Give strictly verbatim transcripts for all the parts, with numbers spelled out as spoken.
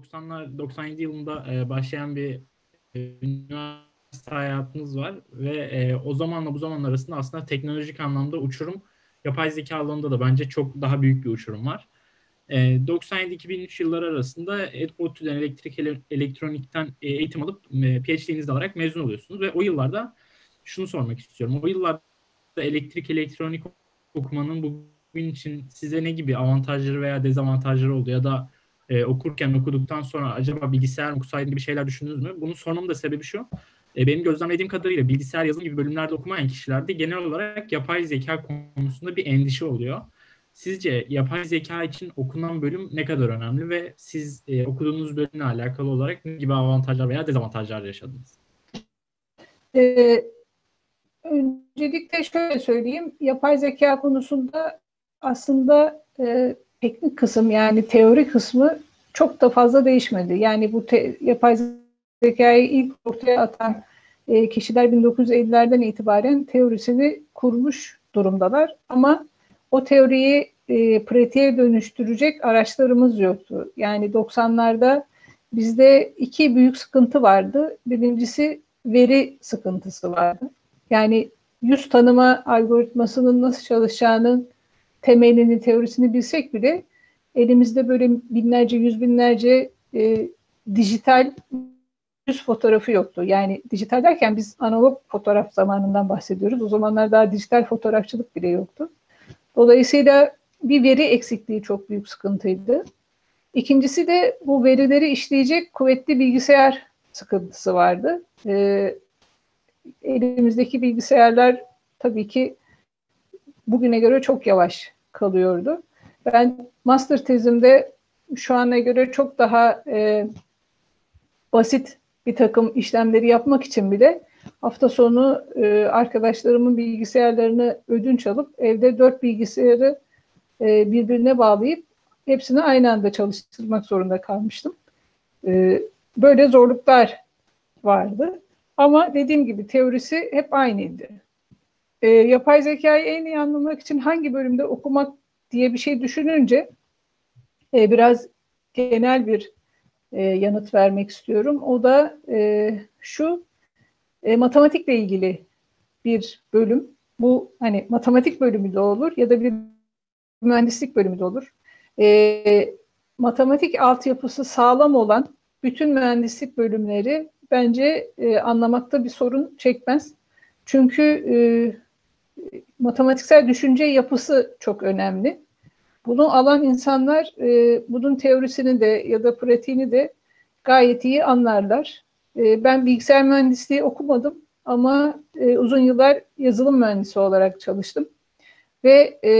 doksanlar doksan yedi yılında e, başlayan bir e, üniversite hayatınız var ve e, o zamanla bu zaman arasında aslında teknolojik anlamda uçurum, yapay zeka alanında da bence çok daha büyük bir uçurum var. E, doksan yedi iki bin üç yılları arasında ODTÜ'den elektrik ele- elektronikten e, eğitim alıp e, PhD'nizi de alarak mezun oluyorsunuz ve o yıllarda şunu sormak istiyorum. O yıllarda elektrik elektronik okumanın bugün için size ne gibi avantajları veya dezavantajları oldu ya da e, okurken okuduktan sonra acaba bilgisayar mı okusaydım gibi şeyler düşündünüz mü? Bunu sormamın da sebebi şu. E, benim gözlemlediğim kadarıyla bilgisayar yazılım gibi bölümlerde okumayan kişilerde genel olarak yapay zeka konusunda bir endişe oluyor. Sizce yapay zeka için okunan bölüm ne kadar önemli ve siz e, okuduğunuz bölümle alakalı olarak ne gibi avantajlar veya dezavantajlar yaşadınız? Ee, Öncelikle şöyle söyleyeyim, yapay zeka konusunda aslında e, teknik kısım yani teori kısmı çok da fazla değişmedi. Yani bu te, yapay zekayı ilk ortaya atan e, kişiler bin dokuz yüz ellilerden itibaren teorisini kurmuş durumdalar. Ama o teoriyi e, pratiğe dönüştürecek araçlarımız yoktu. Yani doksanlarda bizde iki büyük sıkıntı vardı. Birincisi veri sıkıntısı vardı. Yani yüz tanıma algoritmasının nasıl çalışacağının temelini, teorisini bilsek bile elimizde böyle binlerce, yüz binlerce e, dijital yüz fotoğrafı yoktu. Yani dijital derken biz analog fotoğraf zamanından bahsediyoruz. O zamanlar daha dijital fotoğrafçılık bile yoktu. Dolayısıyla bir veri eksikliği çok büyük sıkıntıydı. İkincisi de bu verileri işleyecek kuvvetli bilgisayar sıkıntısı vardı. Ee, elimizdeki bilgisayarlar tabii ki bugüne göre çok yavaş kalıyordu. Ben master tezimde şu ana göre çok daha e, basit bir takım işlemleri yapmak için bile hafta sonu e, arkadaşlarımın bilgisayarlarını ödünç alıp evde dört bilgisayarı e, birbirine bağlayıp hepsini aynı anda çalıştırmak zorunda kalmıştım. E, böyle zorluklar vardı. Ama dediğim gibi teorisi hep aynıydı. E, yapay zekayı en iyi anlamak için hangi bölümde okumak diye bir şey düşününce e, biraz genel bir e, yanıt vermek istiyorum. O da e, şu, e, matematikle ilgili bir bölüm. Bu hani matematik bölümü de olur ya da bir mühendislik bölümü de olur. E, matematik altyapısı sağlam olan bütün mühendislik bölümleri bence e, anlamakta bir sorun çekmez. Çünkü e, matematiksel düşünce yapısı çok önemli. Bunu alan insanlar e, bunun teorisini de ya da pratiğini de gayet iyi anlarlar. E, ben bilgisayar mühendisliği okumadım ama e, uzun yıllar yazılım mühendisi olarak çalıştım. Ve e,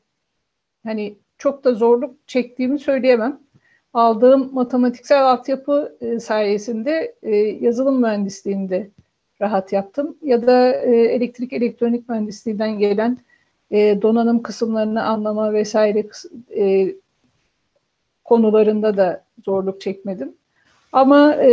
hani çok da zorluk çektiğimi söyleyemem. Aldığım matematiksel altyapı e, sayesinde e, yazılım mühendisliğinde rahat yaptım. Ya da e, elektrik elektronik mühendisliğinden gelen e, donanım kısımlarını anlama vesaire e, konularında da zorluk çekmedim. Ama e,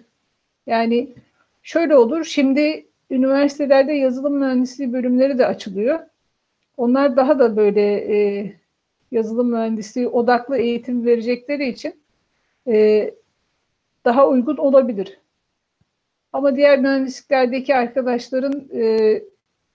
yani şöyle olur, şimdi üniversitelerde yazılım mühendisliği bölümleri de açılıyor. Onlar daha da böyle e, yazılım mühendisliği odaklı eğitim verecekleri için e, daha uygun olabilir. Ama diğer mühendisliklerdeki arkadaşların e,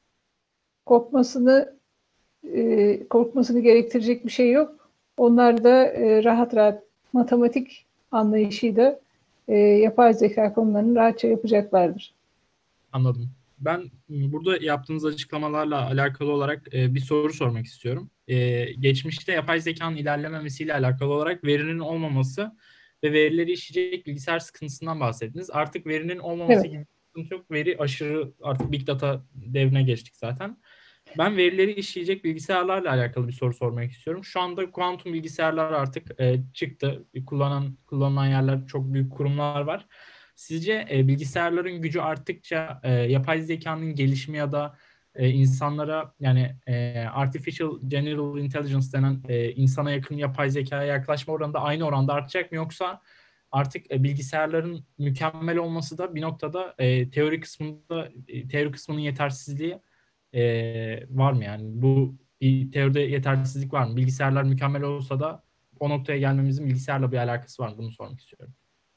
korkmasını e, korkmasını gerektirecek bir şey yok. Onlar da e, rahat rahat matematik anlayışıyla e, yapay zeka konularını rahatça yapacaklardır. Anladım. Ben m, burada yaptığınız açıklamalarla alakalı olarak e, bir soru sormak istiyorum. E, geçmişte yapay zekanın ilerlememesiyle alakalı olarak verinin olmaması ve verileri işleyecek bilgisayar sıkıntısından bahsettiniz. Artık verinin olmaması Evet. gibi bir sıkıntı yok. Veri aşırı artık Big Data devrine geçtik zaten. Ben verileri işleyecek bilgisayarlarla alakalı bir soru sormak istiyorum. Şu anda kuantum bilgisayarlar artık e, çıktı. Kullanan kullanılan yerler çok büyük kurumlar var. Sizce e, bilgisayarların gücü arttıkça e, yapay zekanın gelişimi ya da e, insanlara yani e, artificial general intelligence denen e, insana yakın yapay zekaya yaklaşma oranı da aynı oranda artacak mı, yoksa artık e, bilgisayarların mükemmel olması da bir noktada e, teori kısmında e, teori kısmının yetersizliği e, var mı yani? Bu bir teoride yetersizlik var mı? Bilgisayarlar mükemmel olsa da o noktaya gelmemizin bilgisayarla bir alakası var mı? Bunu sormak istiyorum.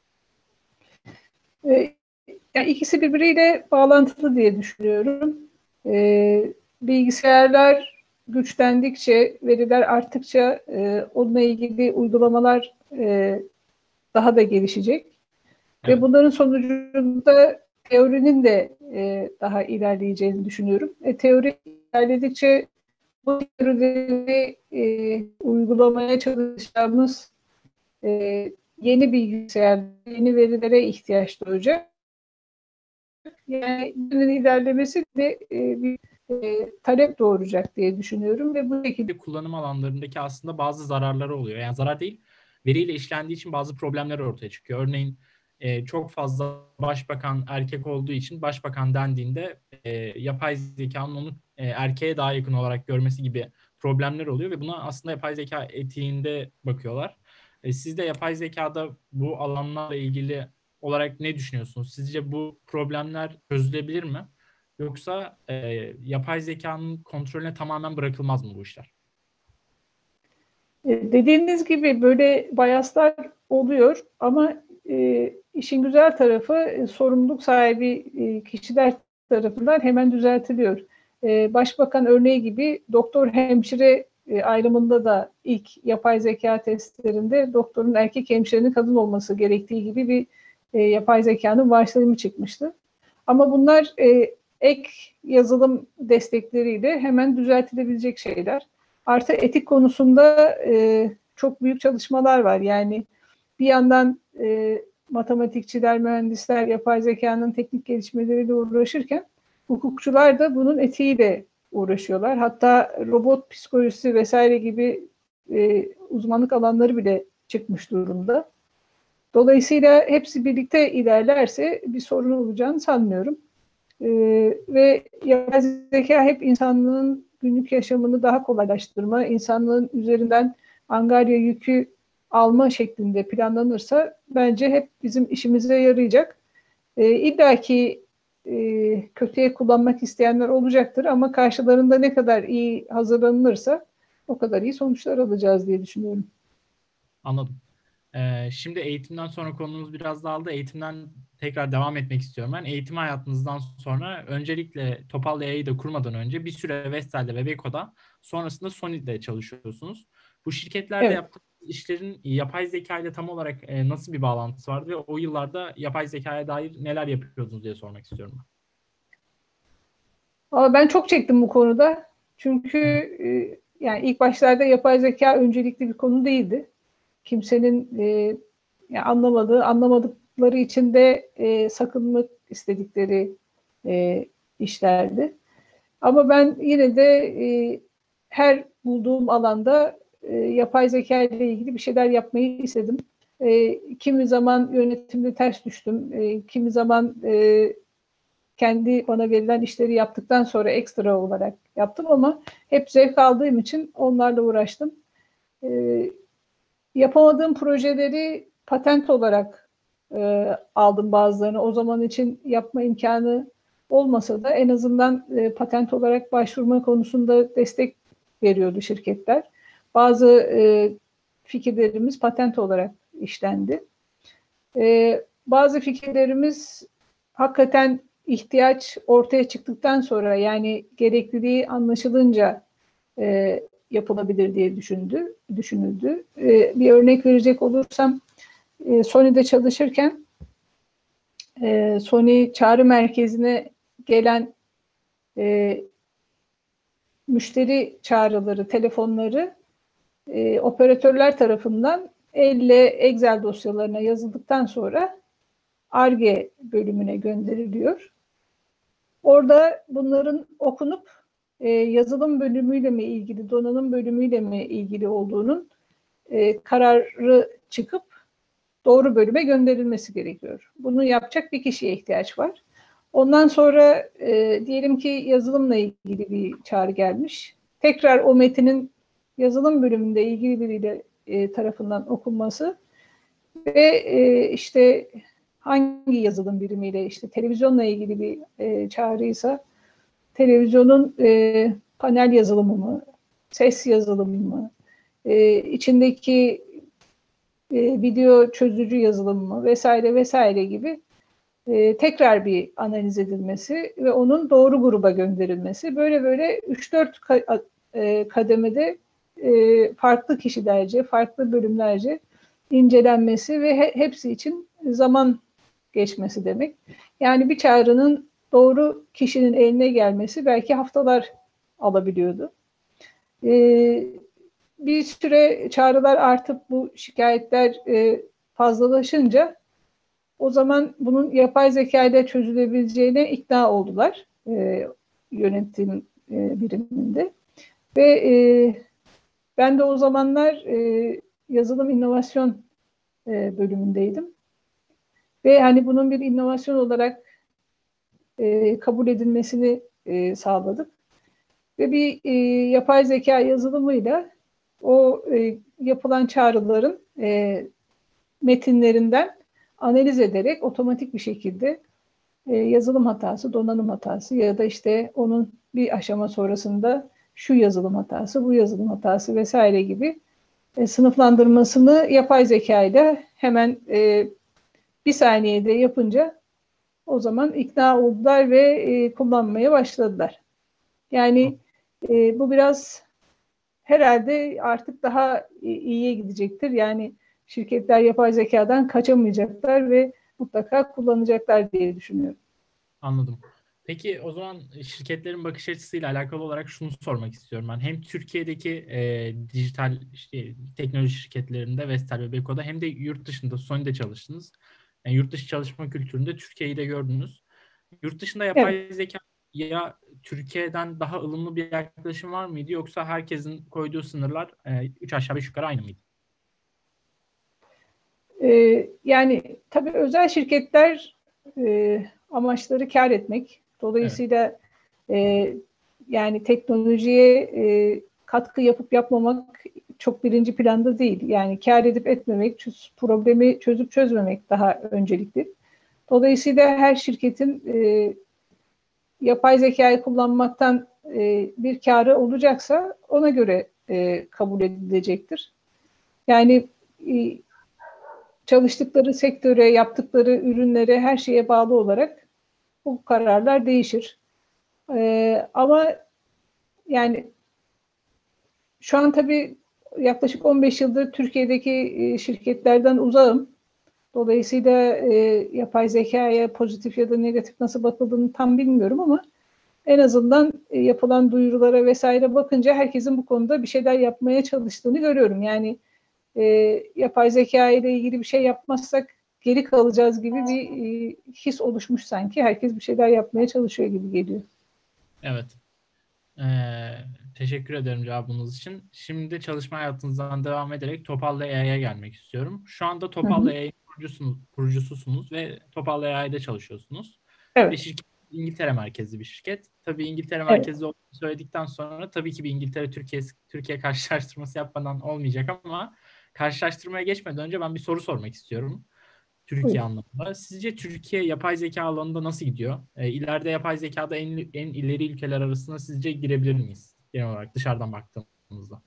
E, yani ikisi birbiriyle bağlantılı diye düşünüyorum. E, bilgisayarlar güçlendikçe, veriler arttıkça e, onunla ilgili uygulamalar e, daha da gelişecek. Ve Evet. bunların sonucunda teorinin de e, daha ilerleyeceğini düşünüyorum. E, teori ilerledikçe bu teorileri e, uygulamaya çalışacağımız e, yeni bilgisayar, yeni verilere ihtiyaç duyacak. Yani bunun ilerlemesi de e, bir e, talep doğuracak diye düşünüyorum ve bu şekilde Kullanım alanlarındaki aslında bazı zararları oluyor. Yani zarar değil, veriyle işlendiği için bazı problemler ortaya çıkıyor. Örneğin e, çok fazla başbakan erkek olduğu için başbakan dendiğinde e, yapay zekanın onu e, erkeğe daha yakın olarak görmesi gibi problemler oluyor ve buna aslında yapay zeka etiğinde bakıyorlar. E, siz de yapay zekada bu alanlarla ilgili olarak ne düşünüyorsunuz? Sizce bu problemler çözülebilir mi? Yoksa e, yapay zekanın kontrolüne tamamen bırakılmaz mı bu işler? E, dediğiniz gibi böyle biaslar oluyor ama e, işin güzel tarafı e, sorumluluk sahibi e, kişiler tarafından hemen düzeltiliyor. E, Başbakan örneği gibi doktor hemşire e, ayrımında da ilk yapay zeka testlerinde doktorun erkek hemşirenin kadın olması gerektiği gibi bir e, yapay zekanın varsayımı çıkmıştı. Ama bunlar e, ek yazılım destekleriyle hemen düzeltilebilecek şeyler. Artı etik konusunda e, çok büyük çalışmalar var. Yani bir yandan e, matematikçiler, mühendisler yapay zekanın teknik gelişmeleriyle uğraşırken hukukçular da bunun etiğiyle uğraşıyorlar. Hatta robot psikolojisi vesaire gibi e, uzmanlık alanları bile çıkmış durumda. Dolayısıyla hepsi birlikte ilerlerse bir sorun olacağını sanmıyorum. Ee, ve yapay zeka hep insanlığın günlük yaşamını daha kolaylaştırma, insanlığın üzerinden angarya yükü alma şeklinde planlanırsa bence hep bizim işimize yarayacak. Ee, İlla ki e, kötüye kullanmak isteyenler olacaktır ama karşılarında ne kadar iyi hazırlanılırsa o kadar iyi sonuçlar alacağız diye düşünüyorum. Anladım. Ee, şimdi eğitimden sonra konumuz biraz dağıldı. Eğitimden tekrar devam etmek istiyorum ben. Eğitim hayatınızdan sonra öncelikle Topal A I'yi da kurmadan önce bir süre Vestel'de ve Beko'da, sonrasında Sony'de çalışıyorsunuz. Bu şirketlerde Evet. yaptığınız işlerin yapay zeka ile tam olarak e, nasıl bir bağlantısı vardı ve o yıllarda yapay zekaya dair neler yapıyordunuz diye sormak istiyorum ben. Ama ben çok çektim bu konuda. Çünkü Evet. e, yani ilk başlarda yapay zeka öncelikli bir konu değildi. Kimsenin e, yani anlamadığı, anlamadıkları için de e, sakınmak istedikleri e, işlerdi. Ama ben yine de e, her bulduğum alanda e, yapay zeka ile ilgili bir şeyler yapmayı istedim. E, kimi zaman yönetimde ters düştüm, e, kimi zaman e, kendi bana verilen işleri yaptıktan sonra ekstra olarak yaptım ama hep zevk aldığım için onlarla uğraştım. E, yapamadığım projeleri patent olarak e, aldım bazılarını. O zaman için yapma imkanı olmasa da en azından e, patent olarak başvurma konusunda destek veriyordu şirketler. Bazı e, fikirlerimiz patent olarak işlendi. E, bazı fikirlerimiz hakikaten ihtiyaç ortaya çıktıktan sonra yani gerekliliği anlaşılınca e, yapılabilir diye düşündü, düşünüldü. E, bir örnek verecek olursam e, Sony'de çalışırken e, Sony çağrı merkezine gelen e, müşteri çağrıları, telefonları e, operatörler tarafından elle Excel dosyalarına yazıldıktan sonra Ar-Ge bölümüne gönderiliyor. Orada bunların okunup e, yazılım bölümüyle mi ilgili, donanım bölümüyle mi ilgili olduğunun e, kararı çıkıp doğru bölüme gönderilmesi gerekiyor. Bunu yapacak bir kişiye ihtiyaç var. Ondan sonra e, diyelim ki yazılımla ilgili bir çağrı gelmiş. Tekrar o metinin yazılım bölümünde ilgili biriyle e, tarafından okunması ve e, işte hangi yazılım birimiyle işte televizyonla ilgili bir e, çağrıysa televizyonun e, panel yazılımı mı, ses yazılımı mı, e, içindeki e, video çözücü yazılım mı vesaire vesaire gibi e, tekrar bir analiz edilmesi ve onun doğru gruba gönderilmesi. Böyle böyle üç dört ka- e, kademede e, farklı kişilerce, farklı bölümlerce incelenmesi ve he, hepsi için zaman geçmesi demek. Yani bir çağrının doğru kişinin eline gelmesi belki haftalar alabiliyordu. E, Bir süre çağrılar artıp bu şikayetler e, fazlalaşınca o zaman bunun yapay zeka ile çözülebileceğine ikna oldular e, yönetim e, biriminde. Ve e, ben de o zamanlar e, yazılım inovasyon e, bölümündeydim. Ve hani bunun bir inovasyon olarak e, kabul edilmesini e, sağladık. Ve bir e, yapay zeka yazılımıyla o e, yapılan çağrıların e, metinlerinden analiz ederek otomatik bir şekilde e, yazılım hatası, donanım hatası ya da işte onun bir aşama sonrasında şu yazılım hatası, bu yazılım hatası vesaire gibi e, sınıflandırmasını yapay zeka ile hemen e, bir saniyede yapınca o zaman ikna oldular ve e, kullanmaya başladılar. Yani e, bu biraz herhalde artık daha iyiye gidecektir. Yani şirketler yapay zekadan kaçamayacaklar ve mutlaka kullanacaklar diye düşünüyorum. Anladım. Peki o zaman şirketlerin bakış açısıyla alakalı olarak şunu sormak istiyorum ben. Hem Türkiye'deki e, dijital işte, teknoloji şirketlerinde Vestel ve Beko'da hem de yurt dışında Sony'de çalıştınız. Yani yurt dışı çalışma kültüründe Türkiye'yi de gördünüz. Yurt dışında Evet. yapay zeka ya Türkiye'den daha ılımlı bir yaklaşım var mıydı yoksa herkesin koyduğu sınırlar e, üç aşağı beş yukarı aynı mıydı? Ee, yani tabii özel şirketler e, amaçları kar etmek. Evet. Dolayısıyla e, yani teknolojiye e, katkı yapıp yapmamak çok birinci planda değil. Yani kar edip etmemek, çöz, problemi çözüp çözmemek daha öncelikli. Dolayısıyla her şirketin e, yapay zekayı kullanmaktan e, bir karı olacaksa ona göre e, kabul edilecektir. Yani e, çalıştıkları sektöre, yaptıkları ürünlere, her şeye bağlı olarak bu kararlar değişir. Ee, ama yani şu an tabii yaklaşık on beş yıldır Türkiye'deki e, şirketlerden uzağım. Dolayısıyla e, yapay zekaya pozitif ya da negatif nasıl bakıldığını tam bilmiyorum ama en azından e, yapılan duyurulara vesaire bakınca herkesin bu konuda bir şeyler yapmaya çalıştığını görüyorum. Yani e, yapay zeka ile ilgili bir şey yapmazsak geri kalacağız gibi bir e, his oluşmuş sanki. Herkes bir şeyler yapmaya çalışıyor gibi geliyor. Evet. Ee, teşekkür ederim cevabınız için. Şimdi çalışma hayatınızdan devam ederek Topal'la A I'ye gelmek istiyorum. Şu anda Hı Topal'la hı. A I'nin kurucusunuz, kurucususunuz ve Topal'la A I'de çalışıyorsunuz. Ve Evet, şirket İngiltere merkezli bir şirket. Tabii İngiltere evet. merkezli olduğunu söyledikten sonra tabii ki bir İngiltere Türkiye Türkiye karşılaştırması yapmadan olmayacak ama karşılaştırmaya geçmeden önce ben bir soru sormak istiyorum. Türkiye Buyurun. anlamında. Sizce Türkiye yapay zeka alanında nasıl gidiyor? E, ileride yapay zekada en, en ileri ülkeler arasında sizce girebilir miyiz? Genel olarak dışarıdan baktığımızda.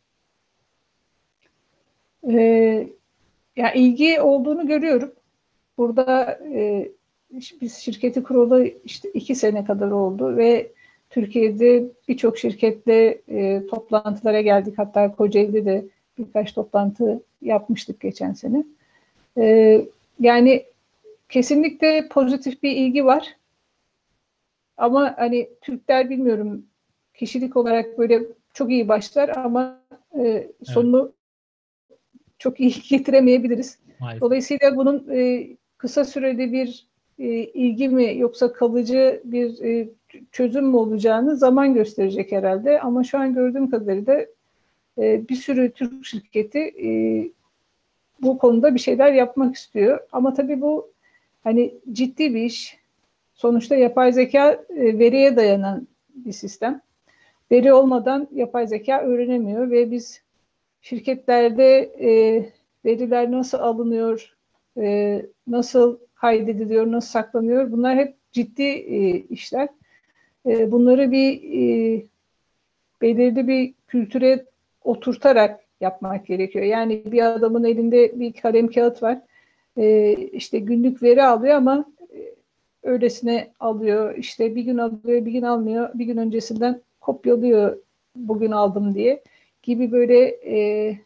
Ee, ya ilgi olduğunu görüyorum. Burada e, biz şirketi kuralı işte iki sene kadar oldu ve Türkiye'de birçok şirketle e, toplantılara geldik. Hatta Kocaeli'de de birkaç toplantı yapmıştık geçen sene. E, yani kesinlikle pozitif bir ilgi var. Ama hani Türkler bilmiyorum kişilik olarak böyle çok iyi başlar ama e, Evet, sonunu çok iyi getiremeyebiliriz. maalesef. Dolayısıyla bunun e, kısa süreli bir e, ilgi mi yoksa kalıcı bir e, çözüm mü olacağını zaman gösterecek herhalde. Ama şu an gördüğüm kadarıyla e, bir sürü Türk şirketi e, bu konuda bir şeyler yapmak istiyor. Ama tabii bu hani ciddi bir iş. Sonuçta yapay zeka e, veriye dayanan bir sistem. Veri olmadan yapay zeka öğrenemiyor ve biz şirketlerde e, veriler nasıl alınıyor, e, nasıl kaydediliyor, nasıl saklanıyor bunlar hep ciddi e, işler. E, bunları bir e, belirli bir kültüre oturtarak yapmak gerekiyor. Yani bir adamın elinde bir kalem kağıt var. E, işte günlük veri alıyor ama e, öylesine alıyor. İşte bir gün alıyor, bir gün almıyor. Bir gün öncesinden kopyalıyor bugün aldım diye gibi böyle e,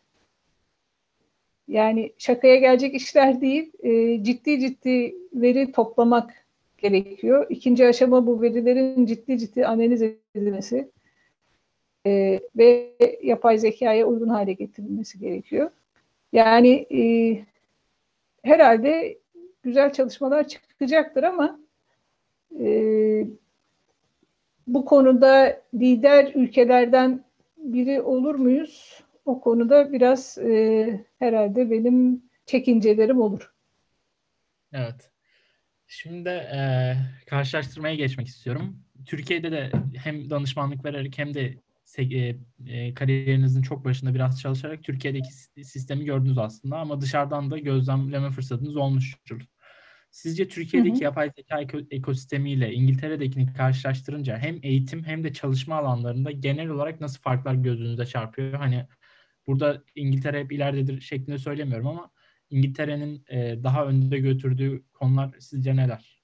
yani şakaya gelecek işler değil. E, ciddi ciddi veri toplamak gerekiyor. İkinci aşama bu verilerin ciddi ciddi analiz edilmesi e, ve yapay zekaya uygun hale getirilmesi gerekiyor. Yani e, herhalde güzel çalışmalar çıkacaktır ama e, bu konuda lider ülkelerden biri olur muyuz? O konuda biraz e, herhalde benim çekincelerim olur. Evet. Şimdi e, karşılaştırmaya geçmek istiyorum. Türkiye'de de hem danışmanlık vererek hem de se- e, e, kariyerinizin çok başında biraz çalışarak Türkiye'deki s- sistemi gördünüz aslında ama dışarıdan da gözlemleme fırsatınız olmuştur. Sizce Hı hı. Türkiye'deki yapay zeka eko- ekosistemiyle İngiltere'dekini karşılaştırınca hem eğitim hem de çalışma alanlarında genel olarak nasıl farklar gözünüze çarpıyor? Hani burada İngiltere hep ileridedir şeklinde söylemiyorum ama İngiltere'nin e, daha önde götürdüğü konular sizce neler?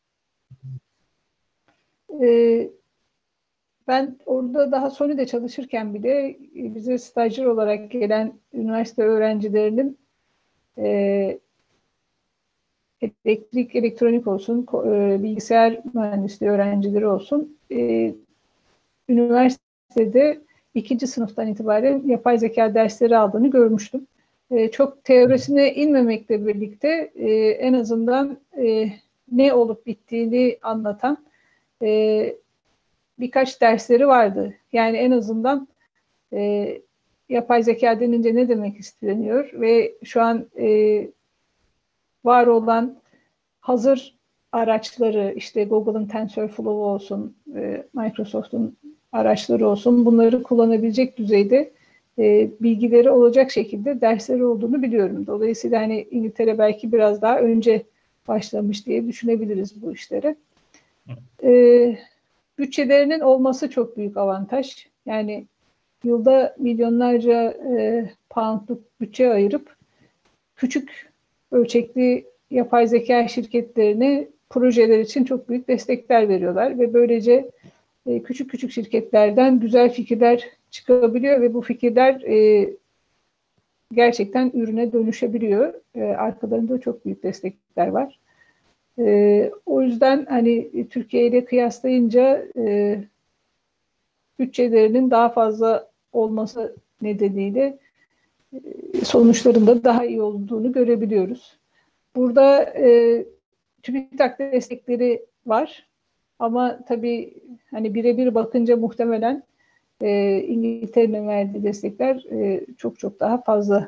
E, Ben orada daha Sony'de çalışırken bile e, bize stajyer olarak gelen üniversite öğrencilerinin e, elektrik, elektronik olsun, e, bilgisayar mühendisliği öğrencileri olsun, e, üniversitede ikinci sınıftan itibaren yapay zeka dersleri aldığını görmüştüm. E, çok teorisine inmemekle birlikte e, en azından e, ne olup bittiğini anlatan e, birkaç dersleri vardı. Yani en azından e, yapay zeka denince ne demek isteniyor ve şu an e, var olan hazır araçları işte Google'ın TensorFlow olsun, e, Microsoft'un araçları olsun bunları kullanabilecek düzeyde e, bilgileri olacak şekilde dersleri olduğunu biliyorum. Dolayısıyla hani İngiltere belki biraz daha önce başlamış diye düşünebiliriz bu işlere. E, Bütçelerinin olması çok büyük avantaj. Yani yılda milyonlarca e, poundluk bütçe ayırıp küçük ölçekli yapay zeka şirketlerine projeler için çok büyük destekler veriyorlar ve böylece e, küçük küçük şirketlerden güzel fikirler çıkabiliyor ve bu fikirler e, gerçekten ürüne dönüşebiliyor. E, arkalarında çok büyük destekler var. E, o yüzden hani Türkiye ile kıyaslayınca e, bütçelerinin daha fazla olması nedeniyle sonuçlarında daha iyi olduğunu görebiliyoruz. Burada e, TÜBİTAK destekleri var ama tabii hani birebir bakınca muhtemelen e, İngiltere'nin verdiği destekler e, çok çok daha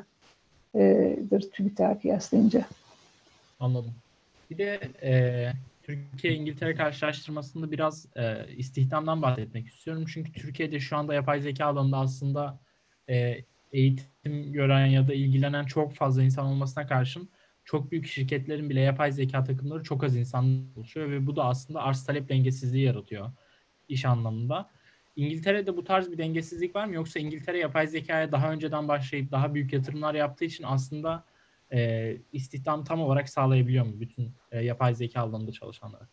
fazladır TÜBİTAK'a kıyaslayınca. Anladım. Bir de e, Türkiye-İngiltere karşılaştırmasında biraz e, istihdamdan bahsetmek istiyorum. Çünkü Türkiye'de şu anda yapay zeka alanında aslında e, eğitim gören ya da ilgilenen çok fazla insan olmasına karşın çok büyük şirketlerin bile yapay zeka takımları çok az insan oluşuyor ve bu da aslında arz talep dengesizliği yaratıyor iş anlamında. İngiltere'de bu tarz bir dengesizlik var mı? Yoksa İngiltere yapay zekaya daha önceden başlayıp daha büyük yatırımlar yaptığı için aslında e, istihdam tam olarak sağlayabiliyor mu bütün e, yapay zeka alanında çalışanlara?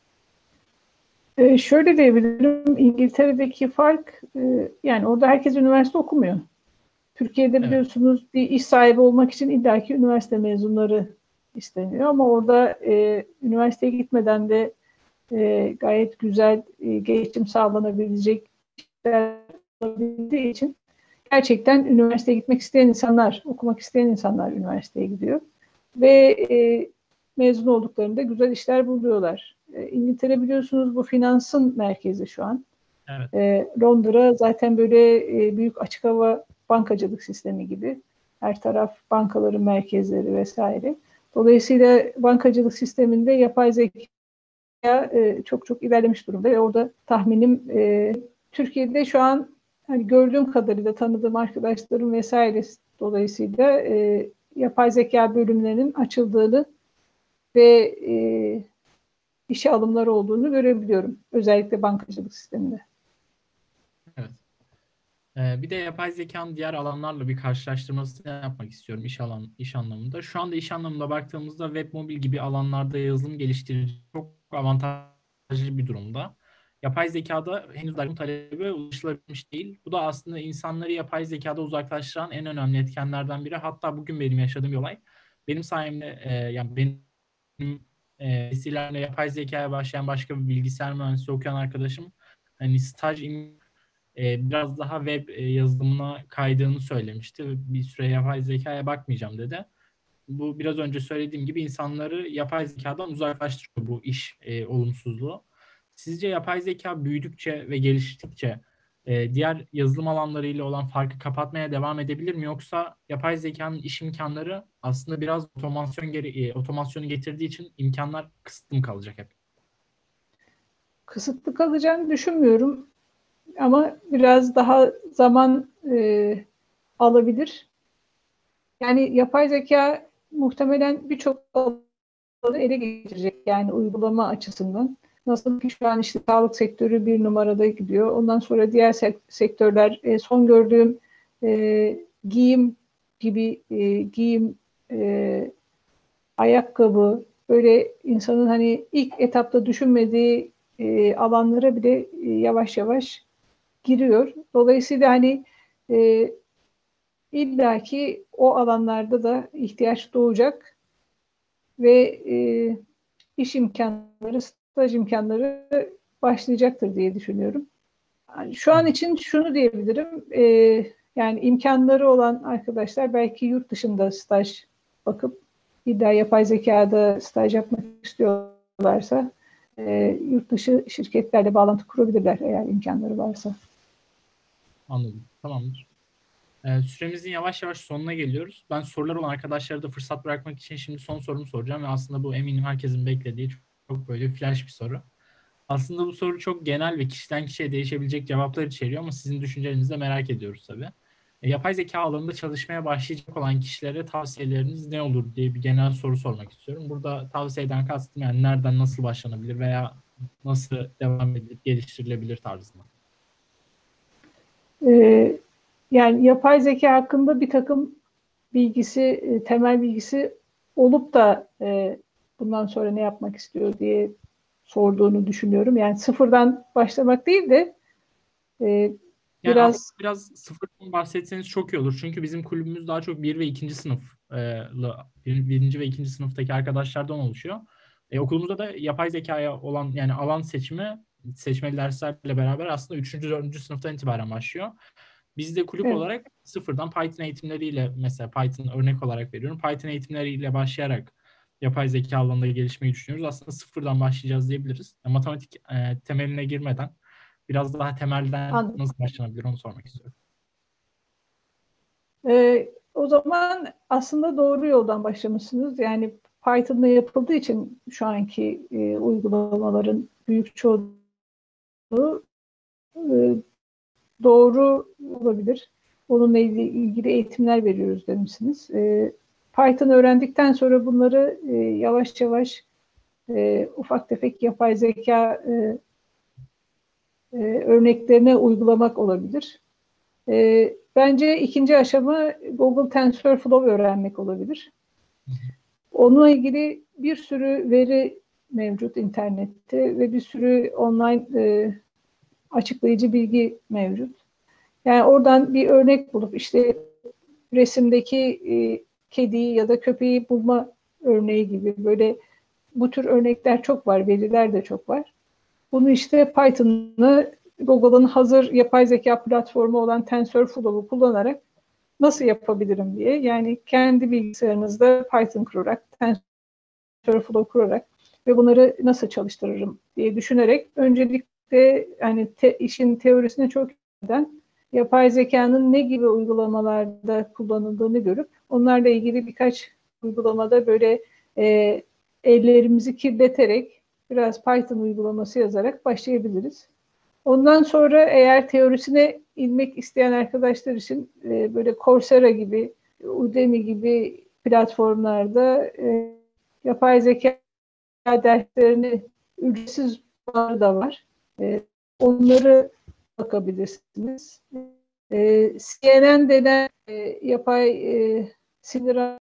E, şöyle diyebilirim, İngiltere'deki fark e, yani orada herkes üniversite okumuyor. Türkiye'de Evet. biliyorsunuz bir iş sahibi olmak için illaki üniversite mezunları isteniyor ama orada e, üniversiteye gitmeden de e, gayet güzel e, geçim sağlanabilecek işler olabildiği için gerçekten üniversiteye gitmek isteyen insanlar, okumak isteyen insanlar üniversiteye gidiyor. Ve e, mezun olduklarında güzel işler buluyorlar. E, İngiltere biliyorsunuz bu finansın merkezi şu an. Evet. E, Londra zaten böyle e, büyük açık hava bankacılık sistemi gibi. Her taraf bankaların merkezleri vesaire. Dolayısıyla bankacılık sisteminde yapay zeka e, çok çok ilerlemiş durumda ve orada tahminim e, Türkiye'de şu an hani gördüğüm kadarıyla tanıdığım arkadaşlarım vesaire dolayısıyla e, yapay zeka bölümlerinin açıldığını ve e, işe alımlar olduğunu görebiliyorum. Özellikle bankacılık sisteminde. Evet. Ee, bir de yapay zekanın diğer alanlarla bir karşılaştırmasını yapmak istiyorum iş alan iş anlamında. Şu anda iş anlamında baktığımızda web mobil gibi alanlarda yazılım geliştirici çok avantajlı bir durumda. Yapay zekada henüz daha bu talebe ulaşılabilmiş değil. Bu da aslında insanları yapay zekada uzaklaştıran en önemli etkenlerden biri. Hatta bugün benim yaşadığım bir olay. Benim sayemde e, yani benim e, vesilemle yapay zekaya başlayan başka bir bilgisayar mühendisi okuyan arkadaşım hani staj e, biraz daha web e, yazılımına kaydığını söylemişti. Bir süre yapay zekaya bakmayacağım dedi. Bu biraz önce söylediğim gibi insanları yapay zekadan uzaklaştırıyor bu iş e, olumsuzluğu. Sizce yapay zeka büyüdükçe ve geliştikçe e, diğer yazılım alanlarıyla olan farkı kapatmaya devam edebilir mi? Yoksa yapay zekanın iş imkanları aslında biraz otomasyon gere e, otomasyonu getirdiği için imkanlar kısıtlı mı kalacak hep? Kısıtlı kalacağını düşünmüyorum ama biraz daha zaman e, alabilir. Yani yapay zeka muhtemelen birçok alanı ele geçirecek yani uygulama açısından. Nasıl ki şu an işte sağlık sektörü bir numarada gidiyor. Ondan sonra diğer sektörler e, son gördüğüm e, giyim gibi e, giyim e, ayakkabı böyle insanın hani ilk etapta düşünmediği e, alanlara bile e, yavaş yavaş giriyor. Dolayısıyla hani e, illaki o alanlarda da ihtiyaç doğacak ve e, iş imkanları, staj imkanları başlayacaktır diye düşünüyorum. Yani şu an Anladım. için şunu diyebilirim, e, yani imkanları olan arkadaşlar belki yurt dışında staj bakıp bir daha yapay zekada staj yapmak istiyorlarsa e, yurt dışı şirketlerle bağlantı kurabilirler eğer imkanları varsa. Anladım. Tamamdır. Ee, süremizin yavaş yavaş sonuna geliyoruz. Ben sorular olan arkadaşlara da fırsat bırakmak için şimdi son sorumu soracağım ve aslında bu eminim herkesin beklediği çok, çok böyle flash bir soru. Aslında bu soru çok genel ve kişiden kişiye değişebilecek cevaplar içeriyor ama sizin düşüncelerinizi de merak ediyoruz tabii. E, yapay zeka alanında çalışmaya başlayacak olan kişilere tavsiyeleriniz ne olur diye bir genel soru sormak istiyorum. Burada tavsiyeden kastım yani nereden nasıl başlanabilir veya nasıl devam edilip geliştirilebilir tarzında. E, Yani yapay zeka hakkında bir takım bilgisi, e, temel bilgisi olup da e, bundan sonra ne yapmak istiyor diye sorduğunu düşünüyorum. Yani sıfırdan başlamak değil de e, Yani aslında biraz biraz sıfırdan bahsetseniz çok iyi olur. Çünkü bizim kulübümüz daha çok bir ve ikinci sınıf, e, la- bir- birinci ve ikinci sınıftaki arkadaşlardan oluşuyor. E, okulumuzda da yapay zekaya olan yani alan seçimi seçmeli derslerle beraber aslında üçüncü dördüncü sınıftan itibaren başlıyor. Biz de kulüp evet, olarak sıfırdan Python eğitimleriyle mesela Python örnek olarak veriyorum. Python eğitimleriyle başlayarak yapay zeka alanında gelişmeyi düşünüyoruz. Aslında sıfırdan başlayacağız diyebiliriz. E, matematik e, temeline girmeden biraz daha temelden anladım. nasıl başlanabilir onu sormak istiyorum. E, O zaman aslında doğru yoldan başlamışsınız. Yani Python'la yapıldığı için şu anki e, uygulamaların büyük çoğunluğu e, doğru olabilir. Onunla ilgili, ilgili eğitimler veriyoruz demişsiniz. E, Python öğrendikten sonra bunları e, yavaş yavaş e, ufak tefek yapay zeka e, e, örneklerine uygulamak olabilir. E, bence ikinci aşama Google TensorFlow öğrenmek olabilir. Hı hı. Onunla ilgili bir sürü veri mevcut internette ve bir sürü online e, açıklayıcı bilgi mevcut. Yani oradan bir örnek bulup işte resimdeki e, kediyi ya da köpeği bulma örneği gibi böyle bu tür örnekler çok var, veriler de çok var. Bunu işte Python'ı Google'ın hazır yapay zeka platformu olan TensorFlow'u kullanarak nasıl yapabilirim diye yani kendi bilgisayarınızda Python kurarak, TensorFlow kurarak ve bunları nasıl çalıştırırım diye düşünerek öncelikle hani te, işin teorisine çok giden yapay zekanın ne gibi uygulamalarda kullanıldığını görüp onlarla ilgili birkaç uygulamada böyle e, ellerimizi kirleterek biraz Python uygulaması yazarak başlayabiliriz. Ondan sonra eğer teorisine inmek isteyen arkadaşlar için e, böyle Coursera gibi, Udemy gibi platformlarda e, yapay zeka derslerini ücretsiz da var. E, onları bakabilirsiniz. E, C N N denen e, yapay e, sinir